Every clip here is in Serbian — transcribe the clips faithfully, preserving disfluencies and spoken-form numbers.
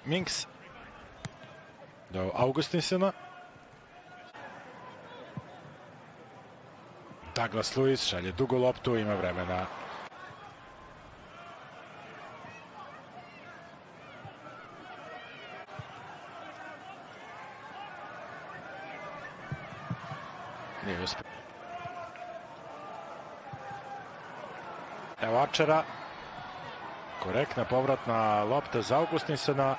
Minks. Do Augustinsona. Douglas Lewis šalje dugu loptu, ima vremena. Nije uspio. Evo Archera. Korektna povratna lopta za Augustinsona.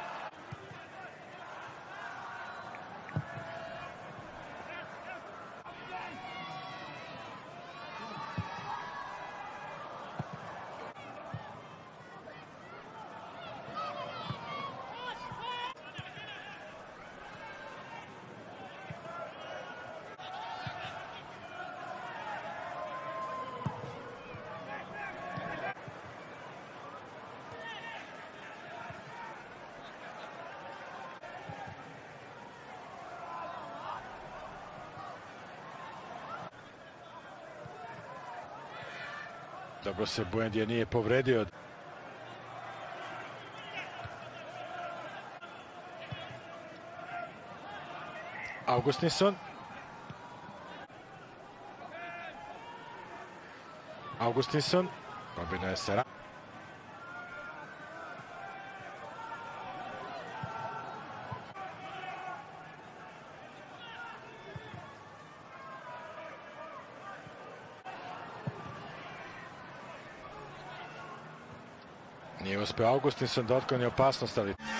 Dobro se Buendija nije povredio. Augustinson. Augustinson. Robina je Sera. Nije uspeo Augustinson da otkloni opasnost, ali